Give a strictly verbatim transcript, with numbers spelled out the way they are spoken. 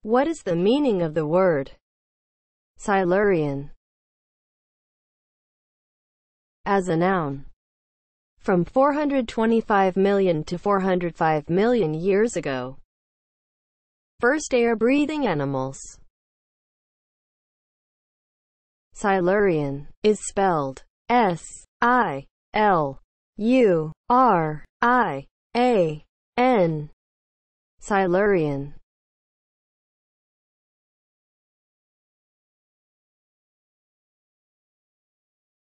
What is the meaning of the word Silurian as a noun? From four hundred twenty-five million to four hundred five million years ago. First air-breathing animals. Silurian is spelled S I L U R I A N. Silurian